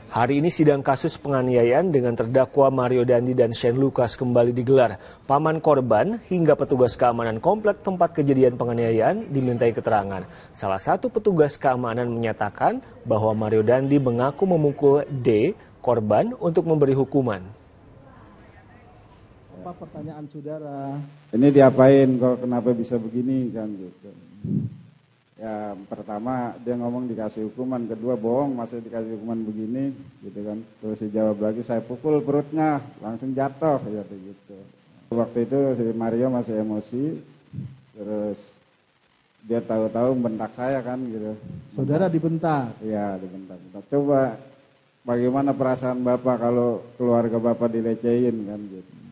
Hari ini sidang kasus penganiayaan dengan terdakwa Mario Dandi dan Shane Lucas kembali digelar. Paman korban hingga petugas keamanan komplek tempat kejadian penganiayaan dimintai keterangan. Salah satu petugas keamanan menyatakan bahwa Mario Dandi mengaku memukul D, korban, untuk memberi hukuman. Apa pertanyaan saudara? Ini diapain kok, kenapa bisa begini kan gitu. Ya pertama dia ngomong dikasih hukuman, kedua bohong masih dikasih hukuman begini gitu kan. Terus dijawab lagi saya pukul perutnya langsung jatuh gitu. Waktu itu si Mario masih emosi, terus dia tahu-tahu bentak saya kan gitu. Saudara dibentak? Iya dibentak. Coba bagaimana perasaan Bapak kalau keluarga Bapak dilecehin kan gitu.